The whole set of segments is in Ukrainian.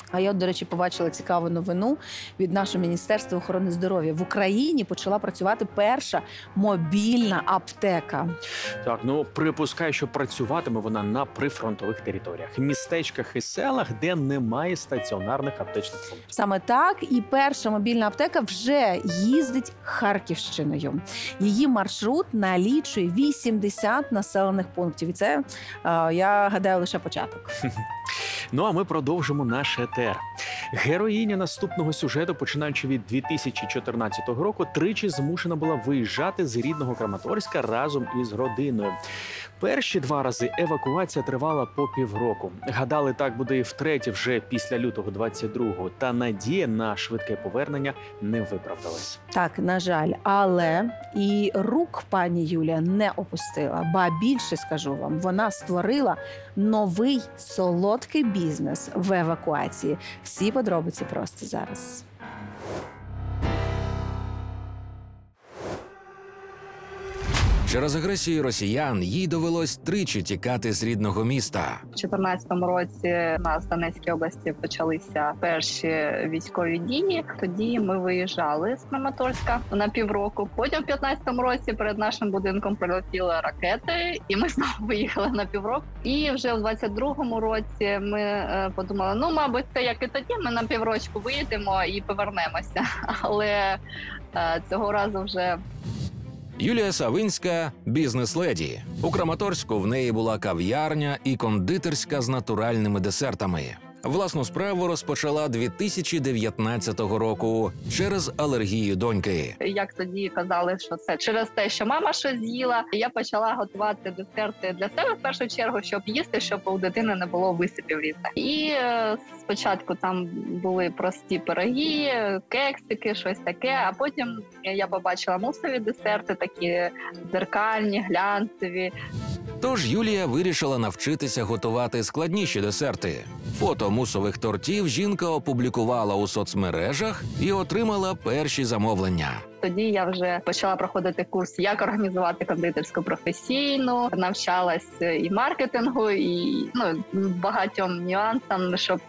А я, до речі, побачила цікаву новину від нашого Міністерства охорони здоров'я. В Україні почала працювати перша мобільна аптека. Так, ну припускаю, що працюватиме вона на прифронтових територіях, містечках і селах, де немає стаціонарних аптечних пунктів. Саме так, і перша мобільна аптека вже їздить Харківщиною. Її маршрут налічує 80 населених пунктів. І це, я гадаю, лише початок. Ну а ми продовжимо наш етер. Героїня наступного сюжету, починаючи від 2014 року, тричі змушена була виїжджати з рідного Краматорська разом із родиною. Перші 2 рази евакуація тривала по півроку. Гадали, так буде і втретє вже після лютого 22-го. Та надія на швидке повернення не виправдалась. Так, на жаль, але і рук пані Юлія не опустила. Ба більше скажу вам, вона створила новий солодкий бізнес в евакуації. Всі подробиці просто зараз. Через агресію росіян їй довелось тричі тікати з рідного міста. У 2014 році у нас в Донецькій області почалися перші військові дії. Тоді ми виїжджали з Краматорська на півроку. Потім в 2015 році перед нашим будинком прилетіли ракети, і ми знову виїхали на півроку. І вже в 2022 році ми подумали, ну, мабуть, це як і тоді, ми на піврочку виїдемо і повернемося. Але цього разу вже... Юлія Савинська – бізнес-леді. У Краматорську в неї була кав'ярня і кондитерська з натуральними десертами. Власну справу розпочала 2019 року через алергію доньки. Як тоді казали, що це через те, що мама щось з'їла, я почала готувати десерти для себе в першу чергу, щоб їсти, щоб у дитини не було висипів різних. І спочатку там були прості пироги, кексики, щось таке, а потім я побачила мусові десерти, такі дзеркальні, глянцеві. Тож Юлія вирішила навчитися готувати складніші десерти. Фото мусових тортів жінка опублікувала у соцмережах і отримала перші замовлення. Тоді я вже почала проходити курс, як організувати кондитерську професійну, навчалась і маркетингу, і багатьом нюансам, щоб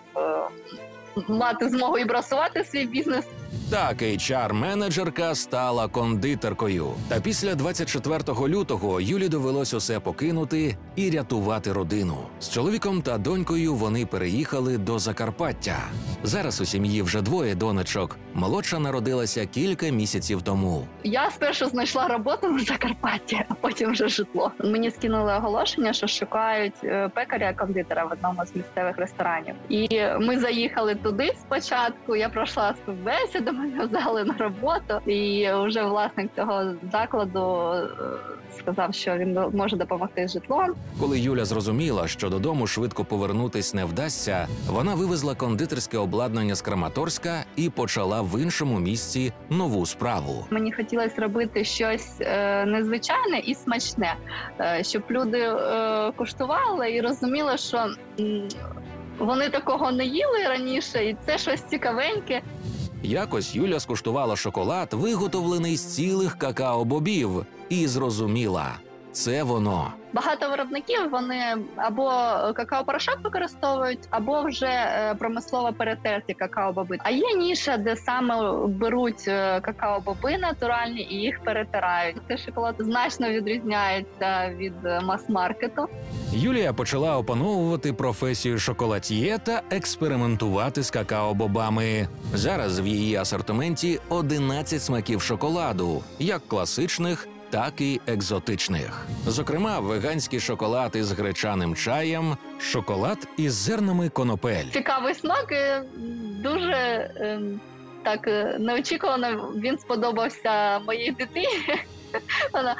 мати змогу і просувати свій бізнес. Так, HR-менеджерка стала кондитеркою. Та після 24 лютого Юлі довелось усе покинути і рятувати родину. З чоловіком та донькою вони переїхали до Закарпаття. Зараз у сім'ї вже 2 донечок. Молодша народилася кілька місяців тому. Я спершу знайшла роботу на Закарпатті, а потім вже житло. Мені скинули оголошення, що шукають пекаря-кондитера в одному з місцевих ресторанів. І ми заїхали туди спочатку, я пройшла співбесіду, мене взяли на роботу, і вже власник цього закладу сказав, що він може допомогти з житлом. Коли Юля зрозуміла, що додому швидко повернутись не вдасться, вона вивезла кондитерське обладнання з Краматорська і почала в іншому місці нову справу. Мені хотілося робити щось незвичайне і смачне, щоб люди куштували і розуміли, що вони такого не їли раніше, і це щось цікавеньке. Якось Юля скуштувала шоколад, виготовлений з цілих какао-бобів, і зрозуміла – це воно. Багато виробників, вони або какао-порошок використовують, або вже промислово перетерті какао-боби. А є ніша, де саме беруть какао-боби натуральні і їх перетирають. Цей шоколад значно відрізняється від мас-маркету. Юлія почала опановувати професію шоколад'є та експериментувати з какао-бобами. Зараз в її асортименті 11 смаків шоколаду, як класичних, так і екзотичних. Зокрема, веганський шоколад із гречаним чаєм, шоколад із зернами конопель. Цікавий смак, дуже так неочікувано він сподобався моїй дитині. Вона: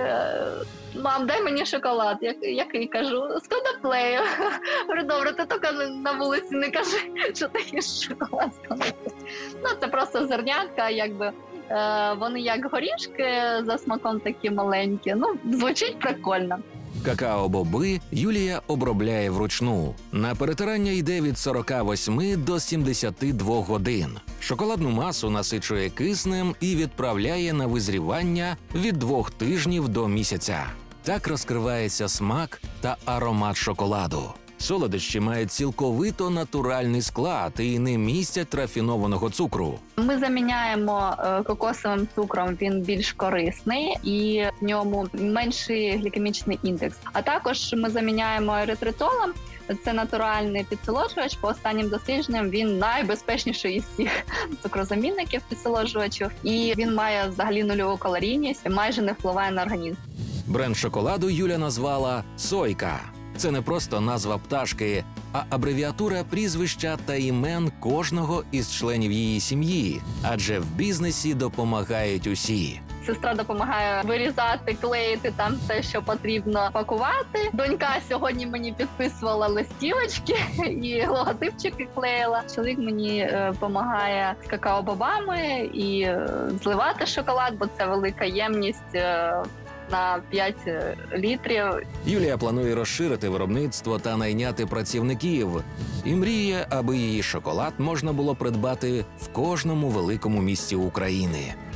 мам, дай мені шоколад. Який? Кажу, з коноплею. Говорю, добре, ти тільки на вулиці не кажи, що ти їш шоколад з коноплею. Це просто зернятка, якби. Вони як горішки, за смаком такі маленькі. Звучить прикольно. Какао-боби Юлія обробляє вручну. На перетирання йде від 48 до 72 годин. Шоколадну масу насичує киснем і відправляє на визрівання від 2 тижнів до місяця. Так розкривається смак та аромат шоколаду. Солодощі мають цілковито натуральний склад і не містять рафінованого цукру. Ми заміняємо кокосовим цукром, він більш корисний і в ньому менший глікемічний індекс. А також ми заміняємо еритритолом. Це натуральний підсолоджувач. По останнім дослідженням він найбезпечніший із всіх цукрозамінників підсолоджувачів. І він має взагалі нульову калорійність, майже не впливає на організм. Бренд шоколаду Юля назвала «Сойка». Це не просто назва пташки, а абревіатура прізвища та імен кожного із членів її сім'ї. Адже в бізнесі допомагають усі. Сестра допомагає вирізати, клеїти там все, що потрібно пакувати. Донька сьогодні мені підписувала листівочки і логотипчики клеїла. Чоловік мені допомагає з какао-бобами і зливати шоколад, бо це велика ємність на 5 літрів. Юлія планує розширити виробництво та найняти працівників. І мріє, аби її шоколад можна було придбати в кожному великому місті України.